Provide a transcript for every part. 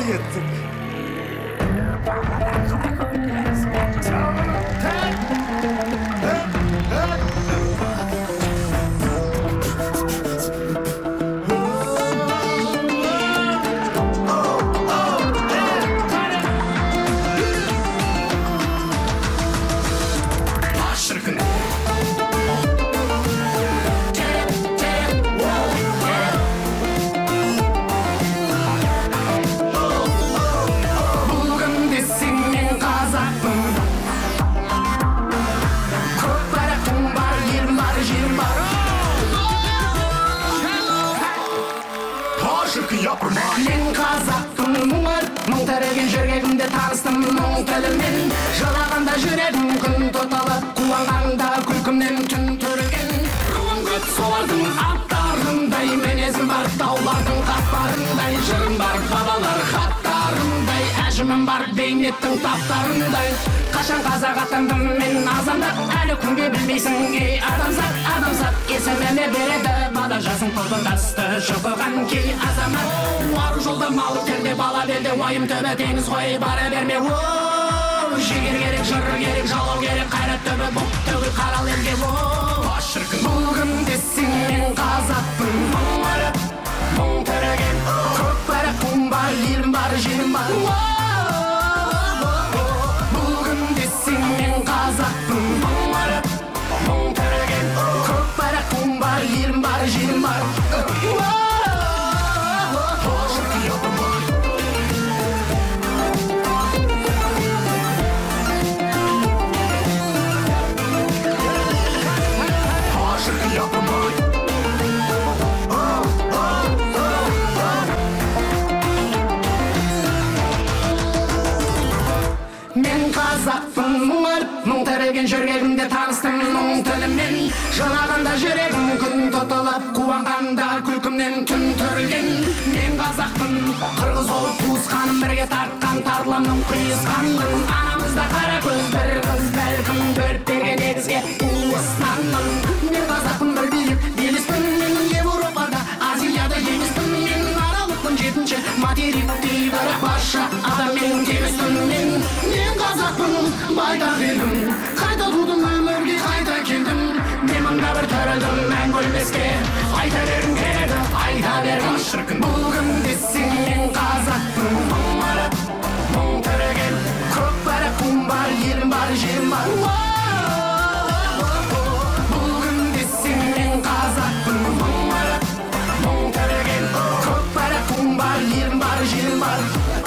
еттік. Мен қазақтың мұңыр, мұң тіреген жүрегімде таныстым мұң тілімен. Жылағанда жүрегім күн тұталып, қуанғанда күлкімнен түн түрген. Руым көт солардың аттарындай, мінезім бар таулардың қатпарындай, жырым бар бабалар хаттарындай, әжімім бар бейнеттің таптарындай. Қашан қазақ атандым мен азандап, әлі күнге білмейсің ей адамзат. Адамзат есіміме береді бала жасын толғындасты шоқыған кей азамат. Уар жолда мал терде бала белде, уайым төбе теңіз қой бара берме. Жігер керек, жыр керек, жалау керек, қайрат төбе бұқ төгіл қарал елге. Бұл кім десең мен қазақпын, мұңырып мұң түреген, көкпәрі құм бар, елім бар, жерім бар. Қазақпын мұңырып мұң түреген, көкпәрі құм бар, елім бар, жерім бар. Мен қазақпын мұңырып мұң тіреген жүрегімде таныстым мұң тілімен. Жылағанда жүрегім күн тұтылып, қуанғанда күлкімнен түн түрілген. Мен қазақпын қырғыз болып туысқаным, бірге тартқан тарланның құйысқанмын. Анамызда қара көз бір қыз, бәлкім төрттеген егізге уысқанмын. Мен қазақпын бір биік белеспін, мен Европада, Азияда емеспін. Мен аралықпын жетінші материкте, бірақ барша адаммен тегіспін. Мен қазақпын байтақ елім, қайта тудым өмірге қайта келдім. Мен мында бір төрілдім мәңгі өлмеске, айта бергім келеді, айта бергім. Бұл кім десең мен қазақпын, мұңырып мұң түреген, көкпәрі құм бар, елім бар, жерім бар. Бұл кім десең мен қазақпын, мұңырып мұң түреген, көкпәрі құм бар, елім бар, жерім бар.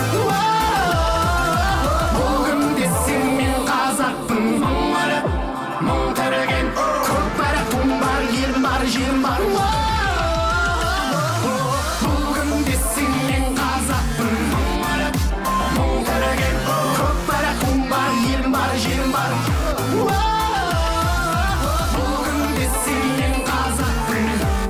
Жерім бар. Бұл кім десең мен қазақпын, мұңырып мұң түреген, көкпәрі құм бар, елім бар, жерім бар. Бұл кім десең мен қазақпын.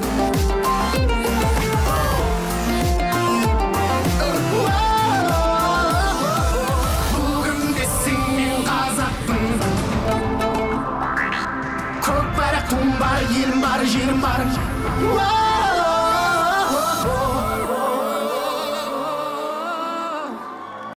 Бұл кім десең мен қазақпын. Көкпәрі құм бар, елім бар, жерім бар.